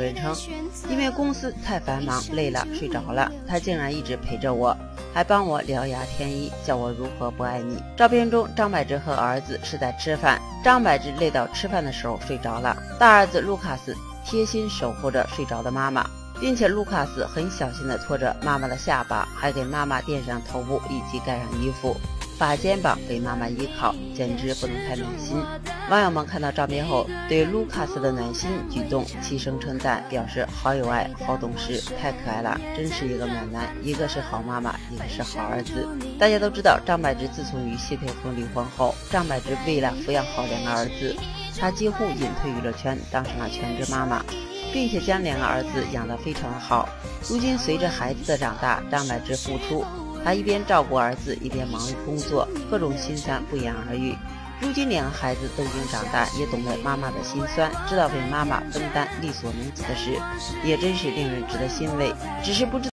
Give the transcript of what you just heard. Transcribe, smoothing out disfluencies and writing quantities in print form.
任称，因为公司太繁忙累了睡着了，他竟然一直陪着我，还帮我疗牙添医，教我如何不爱你。照片中张柏芝和儿子是在吃饭，张柏芝累到吃饭的时候睡着了，大儿子卢卡斯贴心守护着睡着的妈妈，并且卢卡斯很小心地托着妈妈的下巴，还给妈妈垫上头部以及盖上衣服，把肩膀给妈妈依靠，简直不能太暖心。网友们看到照片后，对卢卡斯的暖心举动齐声称赞，表示好有爱，好懂事，太可爱了，真是一个暖男，一个是好妈妈，一个是好儿子。大家都知道，张柏芝自从与谢霆锋离婚后，张柏芝为了抚养好2个儿子，她几乎隐退娱乐圈，当上了全职妈妈，并且将2个儿子养得非常好。如今随着孩子的长大，张柏芝复出，她一边照顾儿子，一边忙于工作，各种心酸不言而喻。如今2个孩子都已经长大，也懂得妈妈的心酸，知道为妈妈分担力所能及的事，也真是令人值得欣慰。只是不知